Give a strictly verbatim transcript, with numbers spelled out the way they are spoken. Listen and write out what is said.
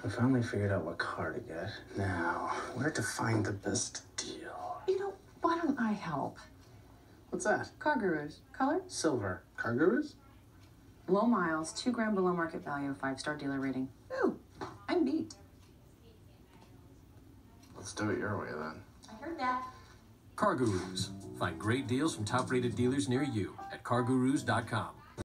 I finally figured out what car to get. Now, where to find the best deal? You know, why don't I help? What's that? Car Gurus. Color? Silver. Car Gurus? Low miles, two grand below market value, five-star dealer rating. Ooh, I'm beat. Let's do it your way, then. I heard that. Car Gurus. Find great deals from top-rated dealers near you at car gurus dot com.